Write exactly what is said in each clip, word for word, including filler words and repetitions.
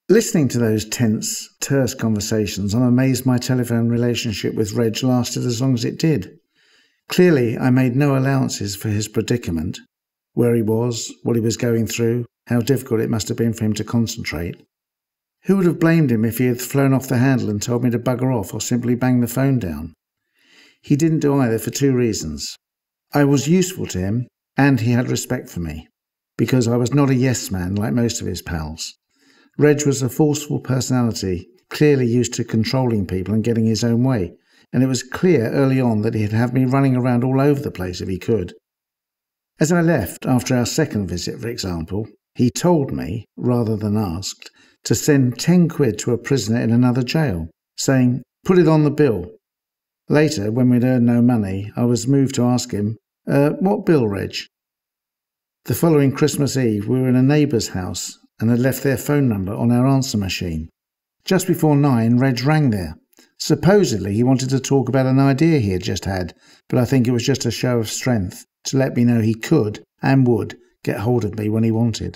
Listening to those tense, terse conversations, I'm amazed my telephone relationship with Reg lasted as long as it did. Clearly, I made no allowances for his predicament, where he was, what he was going through, how difficult it must have been for him to concentrate. Who would have blamed him if he had flown off the handle and told me to bugger off or simply bang the phone down? He didn't do either for two reasons. I was useful to him, and he had respect for me, because I was not a yes man like most of his pals. Reg was a forceful personality, clearly used to controlling people and getting his own way, and it was clear early on that he'd have me running around all over the place if he could. As I left after our second visit, for example, he told me, rather than asked, to send ten quid to a prisoner in another jail, saying, "Put it on the bill." Later, when we'd earned no money, I was moved to ask him, uh, what bill, Reg? The following Christmas Eve, we were in a neighbour's house and had left their phone number on our answer machine. Just before nine, Reg rang there. Supposedly, he wanted to talk about an idea he had just had, but I think it was just a show of strength to let me know he could and would get hold of me when he wanted.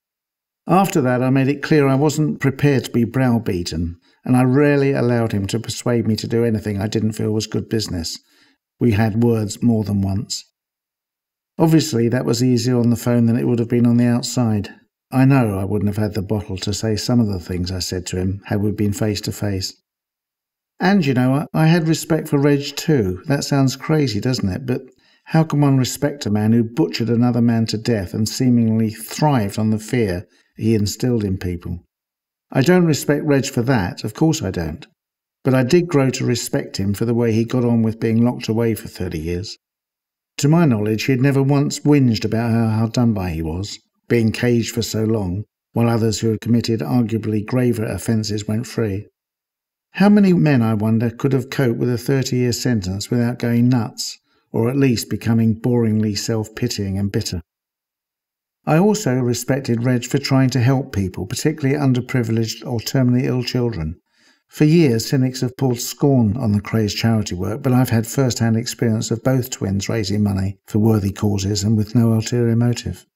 After that, I made it clear I wasn't prepared to be browbeaten, and I rarely allowed him to persuade me to do anything I didn't feel was good business. We had words more than once. Obviously, that was easier on the phone than it would have been on the outside. I know I wouldn't have had the bottle to say some of the things I said to him had we been face to face. And, you know, I had respect for Reg too. That sounds crazy, doesn't it? But how can one respect a man who butchered another man to death and seemingly thrived on the fear he instilled in people? I don't respect Reg for that, of course I don't. But I did grow to respect him for the way he got on with being locked away for thirty years. To my knowledge, he had never once whinged about how hard done by he was, being caged for so long, while others who had committed arguably graver offences went free. How many men, I wonder, could have coped with a thirty-year sentence without going nuts, or at least becoming boringly self-pitying and bitter? I also respected Reg for trying to help people, particularly underprivileged or terminally ill children. For years, cynics have poured scorn on the Kray's charity work, but I've had first-hand experience of both twins raising money for worthy causes and with no ulterior motive.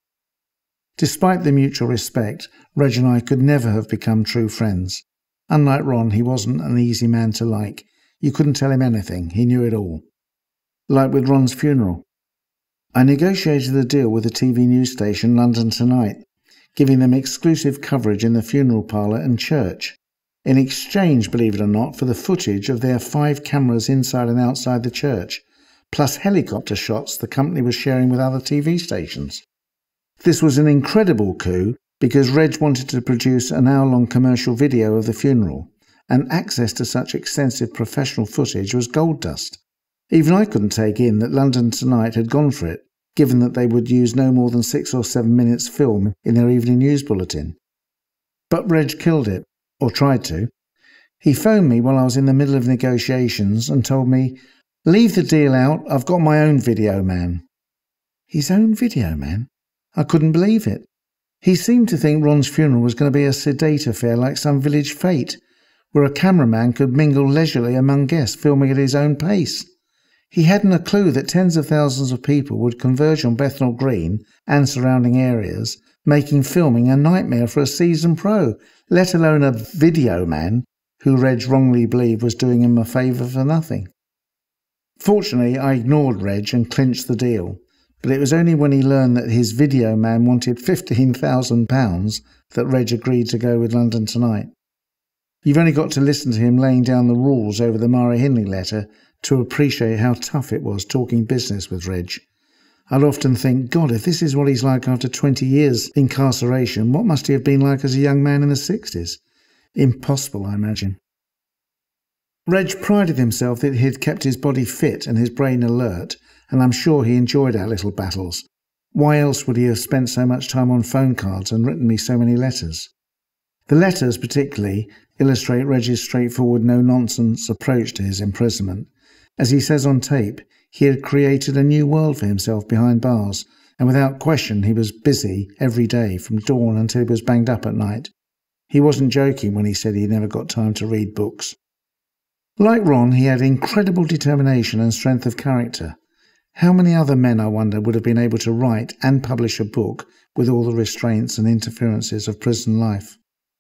Despite the mutual respect, Reg and I could never have become true friends. Unlike Ron, he wasn't an easy man to like. You couldn't tell him anything, he knew it all. Like with Ron's funeral. I negotiated a deal with the T V news station London Tonight, giving them exclusive coverage in the funeral parlour and church, in exchange, believe it or not, for the footage of their five cameras inside and outside the church, plus helicopter shots the company was sharing with other T V stations. This was an incredible coup because Reg wanted to produce an hour-long commercial video of the funeral, and access to such extensive professional footage was gold dust. Even I couldn't take in that London Tonight had gone for it, given that they would use no more than six or seven minutes film in their evening news bulletin. But Reg killed it, or tried to. He phoned me while I was in the middle of negotiations and told me, "Leave the deal out, I've got my own video man." His own video man? I couldn't believe it. He seemed to think Ron's funeral was going to be a sedate affair like some village fete, where a cameraman could mingle leisurely among guests, filming at his own pace. He hadn't a clue that tens of thousands of people would converge on Bethnal Green and surrounding areas, making filming a nightmare for a seasoned pro, let alone a video man who Reg wrongly believed was doing him a favour for nothing. Fortunately, I ignored Reg and clinched the deal, but it was only when he learned that his video man wanted fifteen thousand pounds that Reg agreed to go with London Tonight. You've only got to listen to him laying down the rules over the Murray Hindley letter to appreciate how tough it was talking business with Reg. I'd often think, God, if this is what he's like after twenty years incarceration, what must he have been like as a young man in the sixties? Impossible, I imagine. Reg prided himself that he had kept his body fit and his brain alert, and I'm sure he enjoyed our little battles. Why else would he have spent so much time on phone cards and written me so many letters? The letters, particularly, illustrate Reg's straightforward, no-nonsense approach to his imprisonment. As he says on tape, he had created a new world for himself behind bars, and without question he was busy every day from dawn until he was banged up at night. He wasn't joking when he said he never got time to read books. Like Ron, he had incredible determination and strength of character. How many other men, I wonder, would have been able to write and publish a book with all the restraints and interferences of prison life?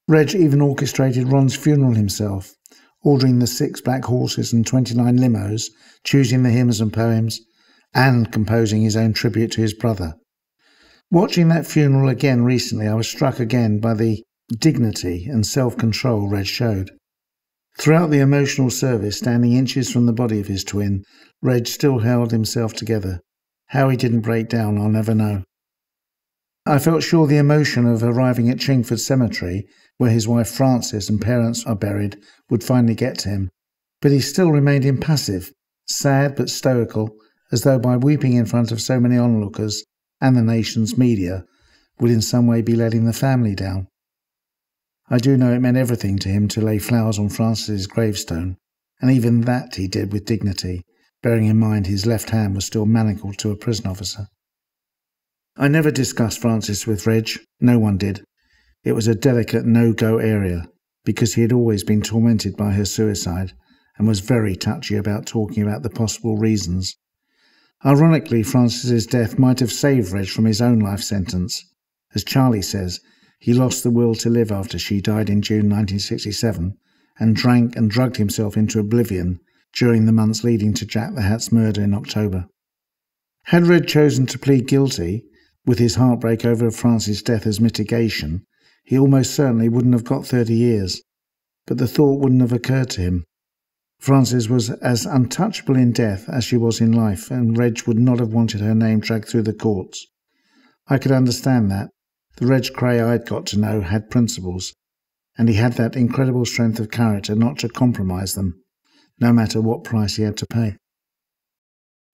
Reg even orchestrated Ron's funeral himself, ordering the six black horses and twenty-nine limos, choosing the hymns and poems, and composing his own tribute to his brother. Watching that funeral again recently, I was struck again by the dignity and self-control Reg showed. Throughout the emotional service, standing inches from the body of his twin, Reg still held himself together. How he didn't break down, I'll never know. I felt sure the emotion of arriving at Chingford Cemetery, where his wife Frances and parents are buried, would finally get to him, but he still remained impassive, sad but stoical, as though by weeping in front of so many onlookers and the nation's media would in some way be letting the family down. I do know it meant everything to him to lay flowers on Frances's gravestone, and even that he did with dignity, bearing in mind his left hand was still manacled to a prison officer. I never discussed Frances with Reg, no one did. It was a delicate no-go area, because he had always been tormented by her suicide, and was very touchy about talking about the possible reasons. Ironically, Frances's death might have saved Reg from his own life sentence. As Charlie says, he lost the will to live after she died in June nineteen sixty-seven, and drank and drugged himself into oblivion during the months leading to Jack the Hat's murder in October. Had Reg chosen to plead guilty, with his heartbreak over Frances' death as mitigation, he almost certainly wouldn't have got thirty years, but the thought wouldn't have occurred to him. Frances was as untouchable in death as she was in life, and Reg would not have wanted her name dragged through the courts. I could understand that. The Reg Kray I'd got to know had principles, and he had that incredible strength of character not to compromise them, no matter what price he had to pay.